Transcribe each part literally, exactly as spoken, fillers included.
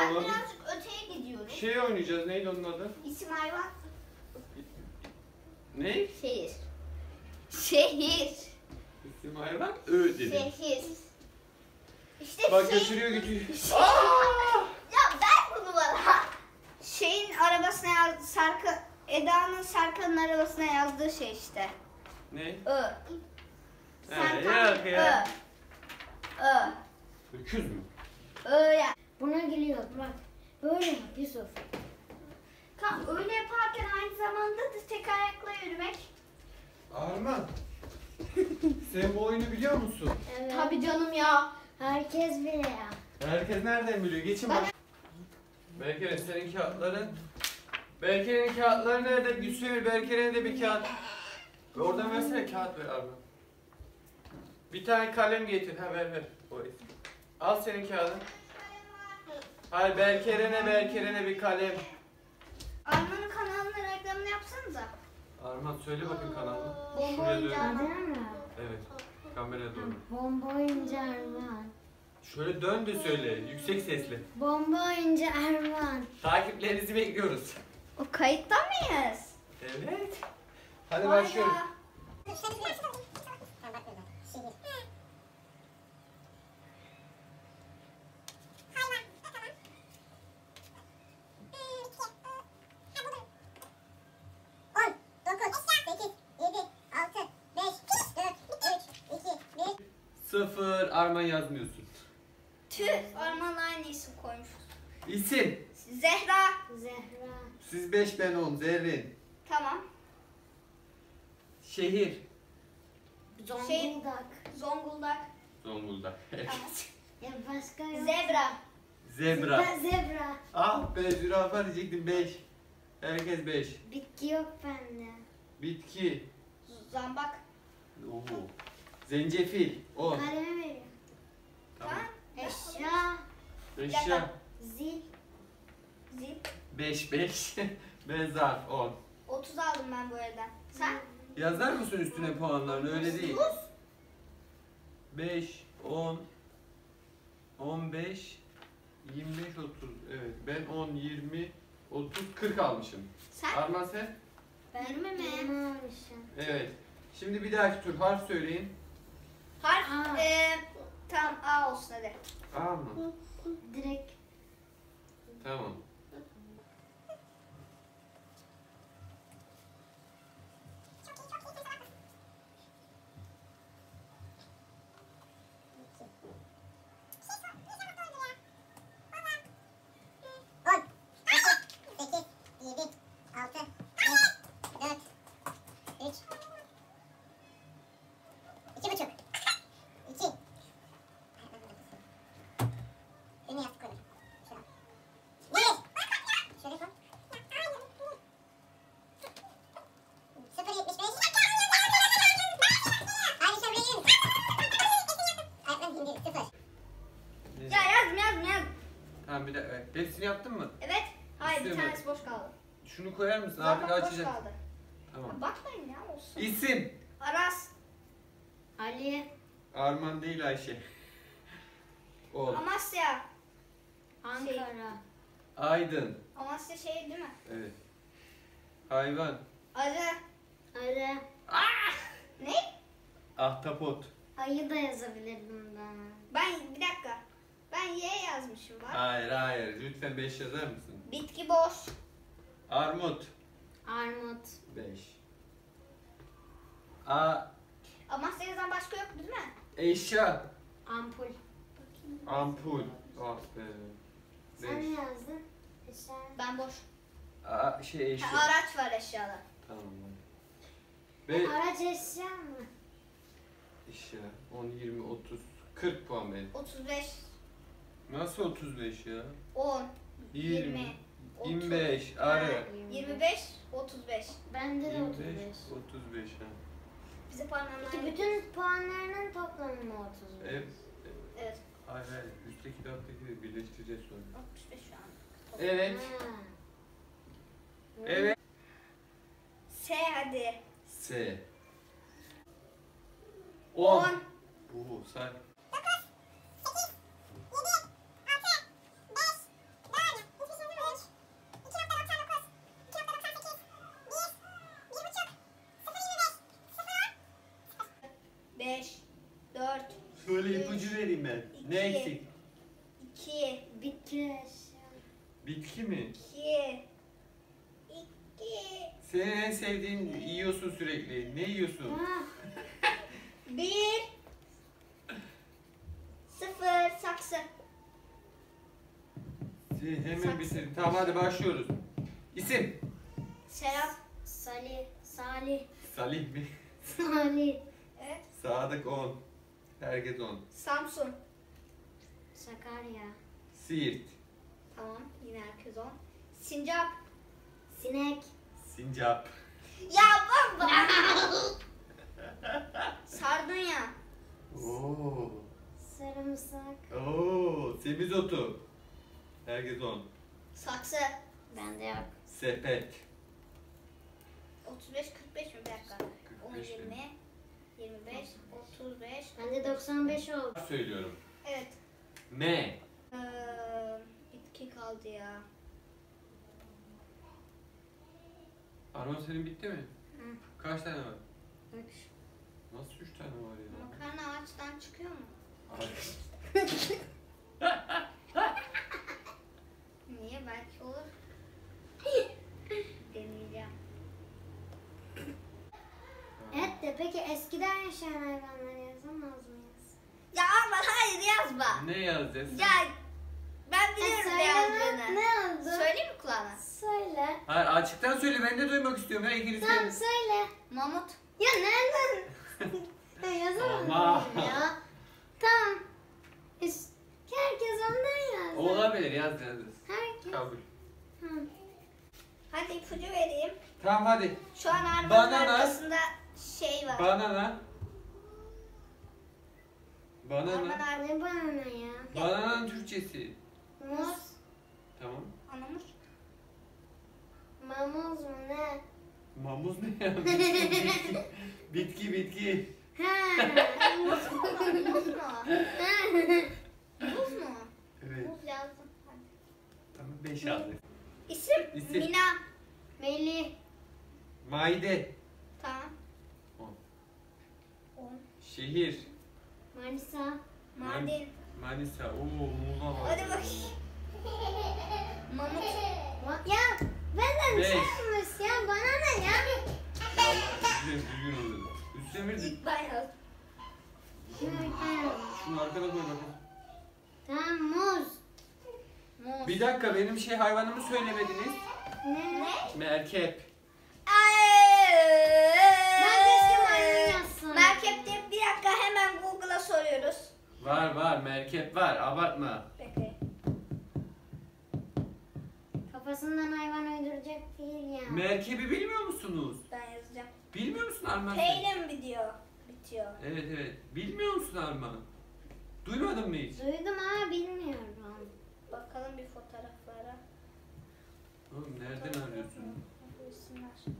Tamam. birazcık öteye gidiyoruz. Şey oynayacağız. Neydi onun adı? İsim hayvan. Ne? Şehir. Şehir. İsim hayvan. Ö dedi. Şehir. İşte Bak şey- götürüyor götürüyor. Ya ver bunu bana. Şeyin arabasına yaz, Sarkı, Eda'nın Sarkı'nın arabasına yazdığı şey işte. Ne? Ö. He, Serkan yok ya. Ö. Ö. Öküz mü? Ö ya. Buna geliyor bak. Böyle yap Yusuf. Kan öyle yaparken aynı zamanda da tek ayakla yürümek. Arman. Sen bu oyunu biliyor musun? Evet. Tabii canım ya. Herkes biliyor. Herkes nereden biliyor? Geçin bak. Berkeren senin kağıtların. Berkeren'in kağıtları nerede? Gülsüm'ün Berkeren'e de bir kağıt. Oradan versene kağıt ver Arman. Bir tane kalem getir. Ha ver ver. Orayı. Al senin kağıdın. Hayır Berkeren'e Berkeren'e bir kalem. Arman'ın kanalının reklamını yapsanıza. Arman söyle bakın kanalını. Bomba Şuraya dön. oyuncağı. Adın mı? Evet. Kameraya doğru. Bomba oyuncu Erman. Şöyle dön de söyle. Yüksek sesle. Bomba oyuncu Erman. Takiplerinizi bekliyoruz. O kayıtta mıyız? Evet. Hadi Vay başlıyoruz. ya. Sıfır. Arman yazmıyorsun. Tüh, Arman'la aynı isim koymuş. İsim. Zehra. Zehra. Siz beş ben on. Zerrin. Tamam. Şehir. Zonguldak. Zonguldak. Zonguldak. Tamam. Ya başka yok. Zebra. Zebra. Ben zebra. Ah be zürafa diyecektim beş. Herkes beş. Bitki yok bende. Bitki. Zambak. Oo. Zencefil. on. Kalemi veriyorum. Tamam. Eşya. Eşya. Zil. Zil. beş beş. Ben zarf on. otuz aldım ben bu evden. Sen? Yazar mısın üstüne puanlarını? Öyle değil. dokuz. beş, on, on beş, yirmi beş, otuz. Evet ben on, yirmi, otuz, kırk almışım. Sen? Arman sen? Ben Yirmi mi? yirmi almışım. Evet. Şimdi bir dahaki tur harf söyleyin. Harf. A. Eee tamam A olsun hadi. A mı? Direkt. Tamam. Ya yazdım yazdım yazdım. Tamam bir dakika. Hepsini yaptın mı? Evet. Hayır bir İstiyorum. tanesi boş kaldı. Şunu koyar mısın? Zaten Artık boş açacağım. kaldı. Tamam. Bakmayın ya olsun. İsim. Aras. Ali. Arman değil Ayşe. Ol. Amasya. Ankara. Aydın. Amasya şey değil mi? Evet. Hayvan. Arı. Arı. Ne? Ahtapot. Ayı da yazabilirdim ben. Ben bir dakika. Ben Y yazmışım var. Hayır hayır. Lütfen beş yazar mısın? Bitki boş. Armut. Armut. beş. A. Amasya yazan başka yok değil mi? Eşya. Ampul. Ampul. Ah be. Sen ne beş. yazdın? Eşya. Ben boş. A, şey eşya. Ha, araç var eşyada. Tamam. Ve Araç eşya mı? eşya. on, yirmi, otuz, kırk puan benim. otuz beş. Nasıl otuz beş ya? on. yirmi, yirmi, yirmi beş, arı. yirmi beş. otuz beş. Bende de yirmi otuz beş, beş. otuz beş ha. Bize puanlar Peki bütün puanlarının toplamı mı otuz beş? Evet. Evet. Hayır hayır. Üstteki de alttaki de birleştireceğiz sonra. altmış beş şu an. Evet. Ha. Evet. S hadi. S. on. on. Oo say. Ne eksik? İki. Bitki eşya. Bitki mi? İki. İki. Senin en sevdiğin yiyorsun sürekli. Ne yiyorsun? Ha, Bir. Sıfır. Saksı. Sen hemen Saksı. bitirdin. Tamam hadi başlıyoruz. İsim? Serap. Salih. Salih. Salih mi? Salih. Evet. Sadık on. Herkes on. Samsun. Sakarya. Siirt. Tamam. Yine herkes on. Sincap. Sinek. Sincap. Ya baba. Sardunya. Oo. Sarımsak. Oo. Semizotu. Herkes on. Saksı. Bende yok. Sepet. otuz beş kırk beş mi? Bir dakika. on, beş mi? yirmi, yirmi beş, otuz beş. Bende doksan beş oldu. Söylüyorum. Evet. M. Ee, bitki kaldı ya. Arman senin bitti mi? Hı. Kaç tane var? Üç. Nasıl üç tane var ya? Makarna ağaçtan çıkıyor mu? Ay. Niye? Belki olur. Deneyeceğim. Evet de peki eskiden yaşayan hayvanları yazamaz mıyız? Ya ama hayır yazma. Ne yazacağız? Ya ben biliyorum ne yazdığını. Ne oldu? Söyleyeyim mi kulağına? Söyle. Hayır açıktan söyle ben de duymak istiyorum ya ikiniz Tamam söyleyin. söyle. Mamut. Ya nereden? ya yazamam Ama. ya. Tamam. Üst- Herkes ondan yazdı. Olabilir yaz yaz. yaz. Herkes. Kabul. Hı. Hadi ipucu vereyim. Tamam hadi. Şu an arabanın Banana. arkasında şey var. Banana. Arabanın Banana. ar- Ne bana ya? Banananın Türkçesi. Muz. Tamam. Anamur. Mamuz mu ne? Mamuz ne ya? bitki, bitki, bitki. Ha. Muz mu? Muz mu? Evet. Muz yazdım. Hadi. Tamam beş aldık. İsim? İsim. Mina. Melih. Maide. Tamam. On. On. Şehir. Manisa. Mardin. Manisa. Oo Muğla var. Hadi bak. Mamut. Ma- ya benden Beş. sayılmış ya. Bana ne ya? Vallahi düzgün düzgün oluyor. Üstüne bir İlk ben yazdım. şunu arkada koy bakayım. Tamam muz. Muz. Bir dakika benim şey hayvanımı söylemediniz. Ne? Ne? Merkep. Ben keşke maymun yazsam. Merkep diye bir dakika hemen Google'a soruyoruz. Var var merkep var abartma. Bekle. Kafasından hayvan uyduracak değil ya. Merkebi bilmiyor musunuz? Ben yazacağım. Bilmiyor musun Arman? P sen? ile mi bitiyor? Bitiyor. Evet evet. Bilmiyor musun Arman? Duymadın mı hiç? Duydum ama bilmiyorum. Bakalım bir fotoğraflara. Oğlum nereden arıyorsun? Resimler.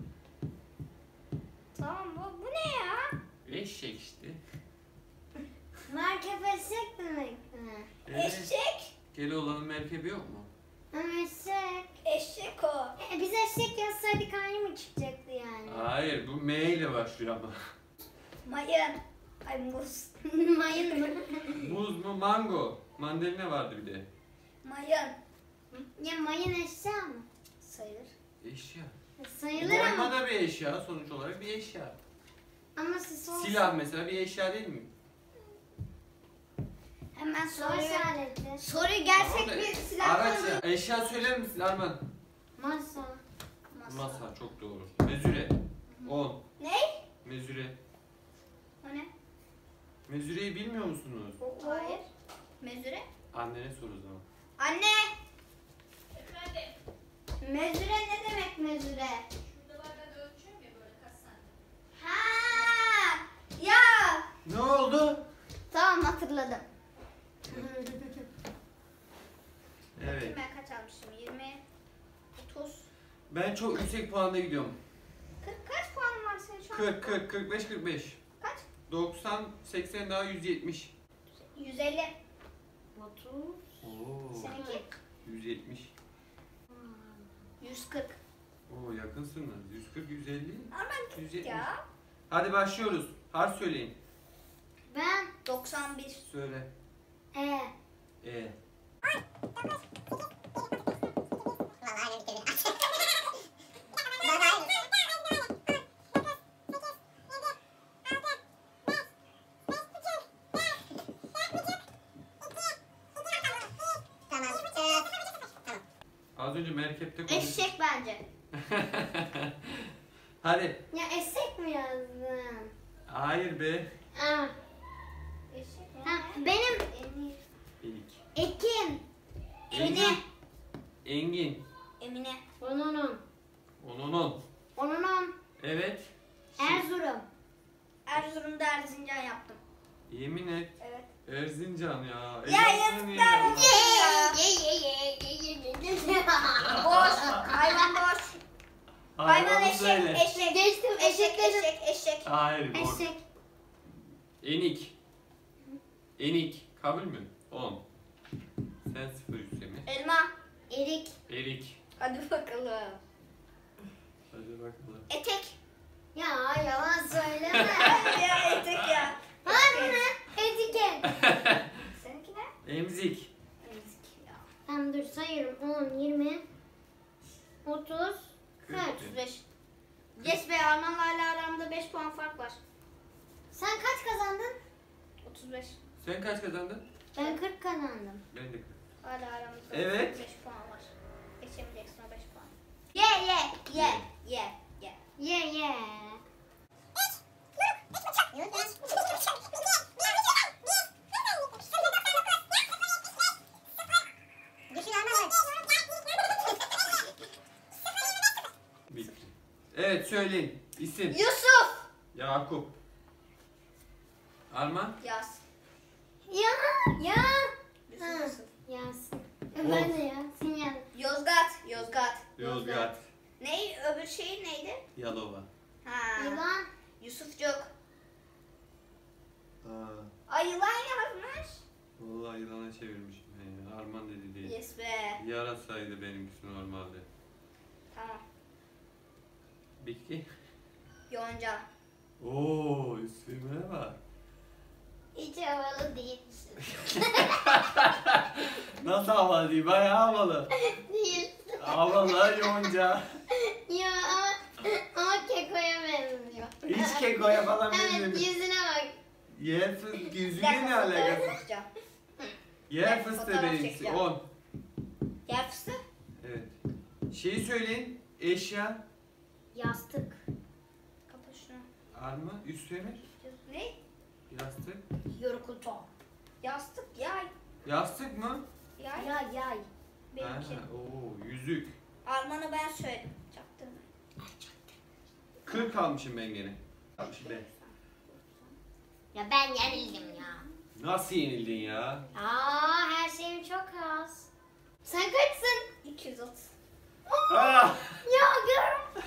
Tamam bu, bu ne ya? Eşek işte. Merkep eşek demek mi? Evet. Eşek. Keloğlan'ın merkebi yok mu? Ama eşek. Eşek o. E, biz eşek yazsaydık aynı mı çıkacaktı yani? Hayır bu M ile başlıyor ama. Mayın. Ay muz. Mayın mı? Muz mu? Mango. Mandalina vardı bir de. Mayın. Ya mayın eşya mı? Sayılır. Eşya. Sayılır Boyama ama. da bir eşya sonuç olarak bir eşya. Ama siz olsun. Silah mesela bir eşya değil mi? Hemen Savaş soruyu. aleti. Soruyu gerçek Orada bir silah. Araç ya. Eşya söyler misin Arman? Masa. Masa. Masa çok doğru. Mezüre. on. Ne? Mezüre. O ne? Mezüreyi bilmiyor musunuz? Hayır. Mezüre. Annene sor o zaman. Anne. Efendim. Mezüre ne demek mezüre? Şurada var ben ölçüyorum ya böyle kaç santim. Ha! Ya! Ne oldu? Tamam hatırladım. Evet. Ben kaç almışım? yirmi, otuz, Ben çok yüksek puanda gidiyorum. kırk kaç puanın var senin şu an? kırk, kırk, kırk beş, kırk beş. Kaç? doksan, seksen daha yüz yetmiş. yüz elli. Otuz. Oo. Seninki? yüz yetmiş. yüz kırk. Oo yakınsınız. yüz kırk, yüz elli. Aman yüz yetmiş. ya. Hadi başlıyoruz. Harf söyleyin. Ben doksan bir. Söyle. E. E. Az önce merkepte konuştuk. Eşek bence. Hadi. Ya eşek mi yazdın? Hayır be. Aa. Eşek. Ha, benim İlk. Ekin. Emine. Engin. Emine. Onunun. Onunun. Onunun. Evet. Erzurum. Erzurum'da Erzincan yaptım. Yemin et. Evet. Erzincan ya. Ya Erzincan yazıklar ya. olsun. Ye ye ye ye ye ye. Boş. Hayvan boş. Hayvan Hayvanı eşek. söyle. Eşek. Geçtim, Eşek. eşekleri. Eşek. Eşek. Hayır. doğru. Eşek. Enik. Enik. Kabul mü? on. Sen sıfır Hüseyin. Elma. Erik. Erik. Hadi bakalım. Hadi bakalım. Etek. Ya yalan söyleme. ya etek ya. Var mı? Etiket. Seninki ne? Emzik. Ezik ya. Tamam dur sayıyorum. on, yirmi, otuz, kaç? otuz beş. Yes be, Arman'la hala aramda beş puan fark var. Sen kaç kazandın? otuz beş. Sen kaç kazandın? Ben kırk kazandım. Ben de kırk. Hala aramızda Evet. beş puan var. Geçemeyeceksin o beş puan. Ye ye ye ye ye. Ye ye. Bitti. Evet söyleyin. İsim. Yusuf. Yakup. Arman. Yaz. Ya ya. Yusuf Ha. Yusuf. Yasin. Of. Ben de Yasin yazdım. Yozgat. Yozgat. Yozgat. Ney? Öbür şeyin neydi? Yalova. Ha. Yılan. Yusufcuk. Aa, Ay yılan yazmış. vallahi yılana çevirmişim. He, Arman dedi değil. Yes be. Yarasaydı benimkisi normalde. Tamam. Bitki. Yonca. Oo, üstüme bak. Hiç havalı değilsin. Nasıl havalı değil? Bayağı havalı. Değil. Havalı yonca. Ya ama, ama kekoya benziyor. Hiç kekoya falan Evet benzemiyor. yüzüne bak. Yer fıstığı, Bir yüzüne dakika, ne fotoğraf alakası? çekeceğim. Yer Bir fıstığı fotoğraf benimkisi. çekeceğim. on. Yer fıstığı. Evet. Şeyi söyleyin. Eşya. Yastık. Kapat şunu. Arma. Üstüne. Ne? Yastık. Yorkutu. Yastık, yay. Yastık mı? Yay. Yay yay. Benimki. Ha, oo, yüzük. Arman'ı ben söyledim. Çaktım. kırk almışım ben gene. Almışım ben. Ya ben yenildim ya. Nasıl yenildin ya? Aa her şeyim çok az. Sen kaçsın? iki yüz otuz. Ah! Ya gör.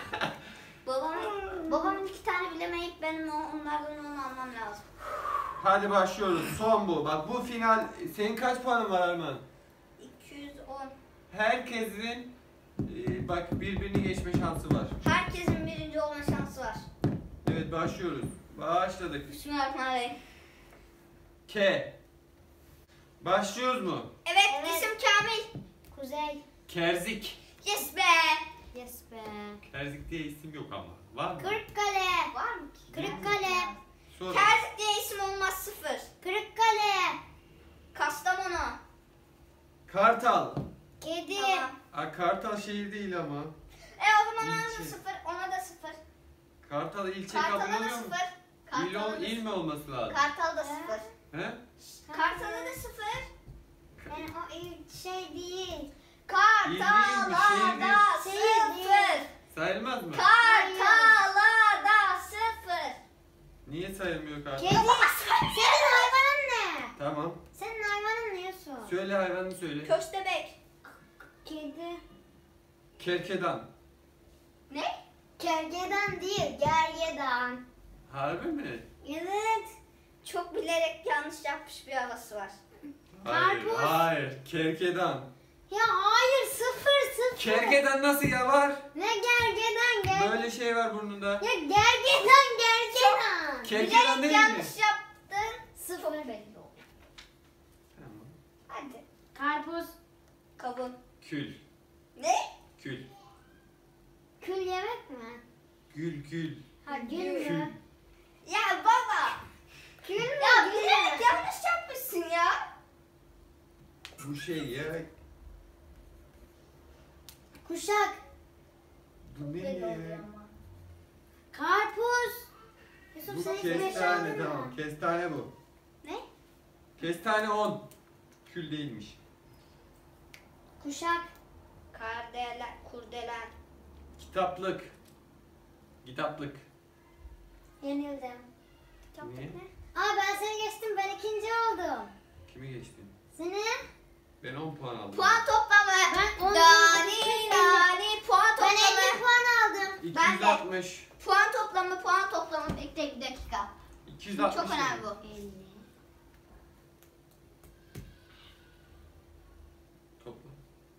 Babamın, babamın iki tane bilemeyip benim o- onlardan onu almam lazım. Hadi başlıyoruz. Son bu. Bak bu final. Senin kaç puanın var Arman? iki yüz on. Herkesin e, bak birbirini geçme şansı var. Herkesin birinci olma şansı var. Evet başlıyoruz. Başladık. Bismillahirrahmanirrahim. K. Başlıyoruz mu? Evet, Evet. isim Kamil. Kuzey. Kerzik. Yes be. Yes be. Kerzik diye isim yok ama. Var mı? Kırıkkale. Var mı ki? Kırıkkale. Sonra. Terzik diye isim olmaz, sıfır. Kırıkkale. Kastamonu. Kartal. Kedi. Tamam. Aa, Kartal şehir değil ama. E o zaman ona da İlçe. sıfır, ona da sıfır. Kartal ilçe kabul Kartal'a da oluyor mu? sıfır. İl, ol, Kartal'a da il mi olması lazım? Kartal da sıfır. He? Kartal'a da sıfır. Yani o il- şey değil. Kartal'a şehir da Şehir sıfır. Sayılmaz mı? Kartal'a da sıfır. Niye sayılmıyor Kartal? Kedi. Senin hayvanın ne? Tamam. Senin hayvanın ne Yusuf? Söyle hayvanını söyle. Köstebek. Kedi. Kerkedan. Ne? Gergedan değil, gergedan. Harbi mi? Evet. Çok bilerek yanlış yapmış bir havası var. Hayır, Karpuz. hayır. Kerkedan. Ya hayır, sıfır sıfır. Kerkedan nasıl ya var? Ne gergedan ger? Böyle şey var burnunda. Ya gergedan gergedan. Kerkedan Bilerek değil mi? yanlış yaptın. Sıfır. Çok belli oldu. Hadi. Karpuz. Kavun. Kül. Ne? Kül. Kül yemek mi? Gül gül. Ha gül Kül. mü? Ya baba. Kül mü? Ya Gül bilerek mü? yanlış yapmışsın ya. Bu şey ya. Kuşak. Bu ne ya? Karpuz. Yusuf Bu sen hiç meşe kestane aldın tamam. mı? Kestane bu. Ne? Kestane on. Kül değilmiş. Kuşak. Kardelen, kurdelen. Kitaplık. Kitaplık. Yenildim. Kitaplık Niye? ne? Aa ben seni geçtim. Ben ikinci oldum. Kimi geçtin? Seni? Ben on puan aldım. Puan toplamı. Ben on- Dani dani puan Ben elli toplamı. puan aldım. iki ben yüz de. altmış. Puan toplamı, puan toplamı. Bekle bir dakika. iki yüz Çok altmış. önemli bu. elli. Topla.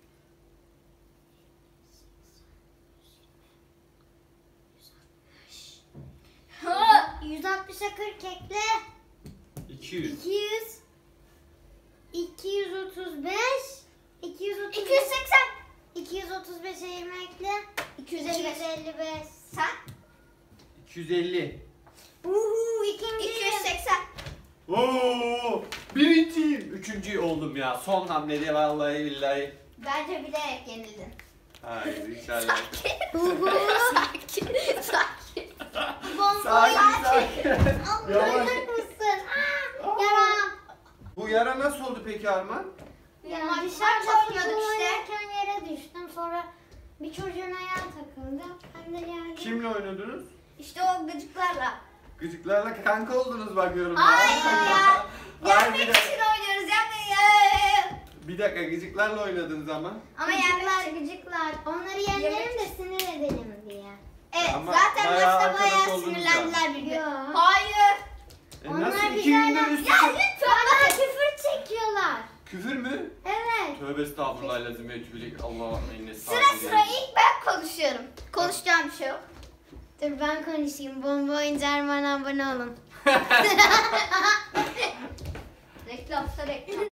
yüz altmışa kırk ekle. iki yüz. iki yüz. iki yüz otuz beş. iki yüz otuz iki yüz seksen. iki yüz otuz beşe yirmi ekle. iki yüz elli beş. iki yüz elli beş. Sen? iki yüz elli. Uhu ikinci. iki yüz seksen. Oo! Birinciyim. Üçüncü oldum ya. Son hamlede vallahi billahi. Bence bilerek yenildin. Hayır inşallah. Uhu. Sakin. Sakin. Bombayı Sakin sakin. Yavaş. Anlayacak mısın? Aa, yaram. Bu yara nasıl oldu peki Arman? Ya Maç dışarıda oynuyorduk futbol işte. oynarken yere düştüm. Sonra bir çocuğun ayağı takıldı. Ben de geldim. Kimle oynadınız? İşte o gıcıklarla. Gıcıklarla kanka oldunuz bakıyorum. Hayır ya. Hayır, bir Yenmek dakika. için oynuyoruz. Yenmek. Ya. Bir dakika gıcıklarla oynadınız ama. Ama yenmek Gıcıklar için. gıcıklar. Onları yenelim de sinir edelim diye. Evet Ama zaten bayağı maçta arkadaş bayağı oldunuz sinirlendiler ya. birbirine. Yo. Hayır. E Onlar nasıl iki güzel gündür ya. üst Ya üste? lütfen Bana bakın. küfür çekiyorlar. Küfür mü? Evet. Tövbe estağfurullah lazım etübilik Allah'ın inne Sıra sıra ilk ben konuşuyorum. Konuşacağım bir şey yok. Dur ben konuşayım. Bomba oyuncu Arman'a abone olun. Reklamsa reklam.